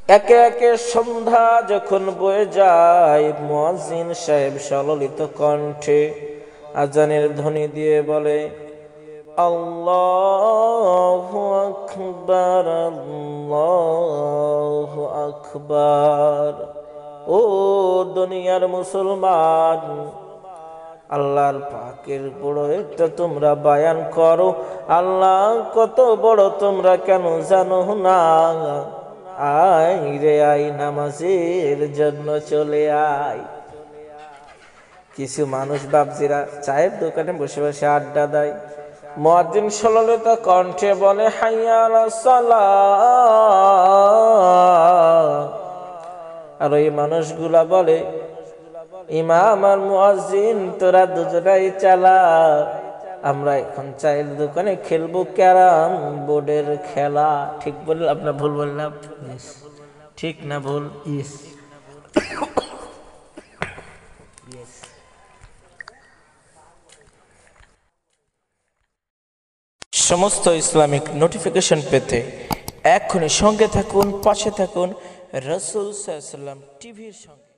একে একে সন্ধ্যা যখন বয়ে যায়, মুয়াজ্জিন সাহেব সললিত কণ্ঠে আজানের ধ্বনি দিয়ে বলে, আল্লাহু আকবার, আল্লাহু আকবার। ও দুনিয়ার মুসলমান, আল্লাহর পাকের বড় একটা তোমরা বয়ান করো। আল্লাহ কত বড় তোমরা কেন জানো না? আয় রে আয়, নামাজের জন্য চলে আয়। কিছু মানুষ বাপজিরা চায়ের দোকানে বসে বসে আড্ডা দেয়। মুয়াজ্জিন সললিত কণ্ঠে বলে, হাইয়া আলাস সালাহ। আর ওই মানুষগুলা বলে, ইমাম আর মুয়াজ্জিন তোরা দুজনাই চালা, আমরা এখন চায়ের দোকানে খেলবো ক্যারাম বোর্ডের খেলা। ঠিক বললাম না ভুল বললাম? ঠিক না ভুল? সমস্ত ইসলামিক নোটিফিকেশন পেতে এক্ষুনি সঙ্গে থাকুন, পাশে থাকুন রাসূল সাল্লাল্লাহু আলাইহি ওয়াসাল্লাম টিভির সঙ্গে।